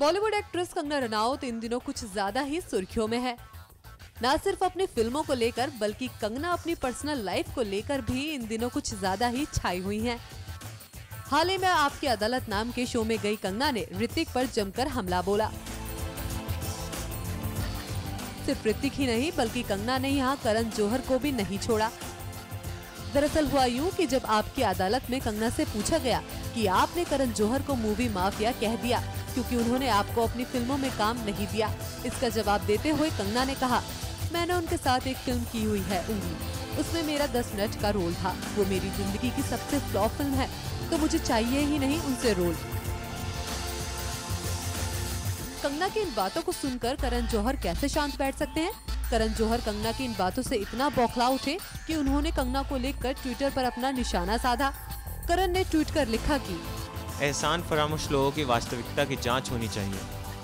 Bollywood actress Kangana Ranaut इन दिनों कुछ ज्यादा ही सुर्खियों में है। न सिर्फ अपनी फिल्मों को लेकर बल्कि कंगना अपनी पर्सनल लाइफ को लेकर भी इन दिनों कुछ ज्यादा ही छाई हुई हैं। हाल ही में आपकी अदालत नाम के शो में गई कंगना ने ऋतिक पर जमकर हमला बोला। सिर्फ ऋतिक ही नहीं बल्कि कंगना ने यहाँ करण जौहर को भी नहीं छोड़ा। दरअसल हुआ यूं कि जब आपकी अदालत में कंगना से पूछा गया कि आपने करण जौहर को मूवी माफिया कह दिया क्योंकि उन्होंने आपको अपनी फिल्मों में काम नहीं दिया, इसका जवाब देते हुए कंगना ने कहा, मैंने उनके साथ एक फिल्म की हुई है उंगली, उसमें मेरा 10 मिनट का रोल था, वो मेरी जिंदगी की सबसे फ्लॉप फिल्म है, तो मुझे चाहिए ही नहीं उनसे रोल। कंगना की इन बातों को सुनकर करण जौहर कैसे शांत बैठ सकते हैं? करण जौहर कंगना की इन बातों से इतना बौखला उठे कि उन्होंने कंगना को लेकर ट्विटर पर अपना निशाना साधा। करण ने ट्वीट कर लिखा कि एहसान फरामोश लोगों की वास्तविकता की जांच होनी चाहिए।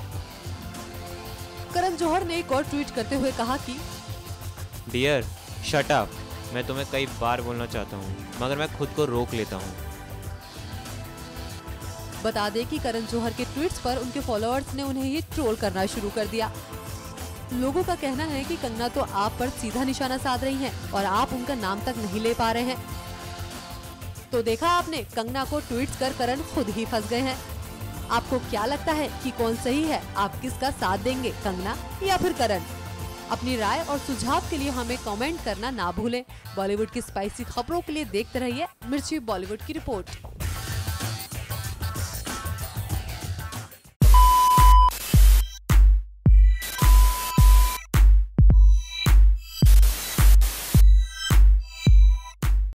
करण जौहर ने एक और ट्वीट करते हुए कहा कि डियर शट अप, मैं तुम्हें कई बार बोलना चाहता हूँ मगर मैं खुद को रोक लेता हूँ। बता दें कि करण जौहर के ट्वीट्स पर उनके फॉलोअर्स ने उन्हें ही ट्रोल करना शुरू कर दिया। लोगों का कहना है कि कंगना तो आप पर सीधा निशाना साध रही हैं और आप उनका नाम तक नहीं ले पा रहे हैं। तो देखा आपने, कंगना को ट्वीट्स कर करण खुद ही फंस गए हैं। आपको क्या लगता है कि कौन सही है? आप किसका साथ देंगे, कंगना या फिर करण? अपनी राय और सुझाव के लिए हमें कमेंट करना ना भूलें। बॉलीवुड की स्पाइसी खबरों के लिए देखते रहिए मिर्ची बॉलीवुड की रिपोर्ट।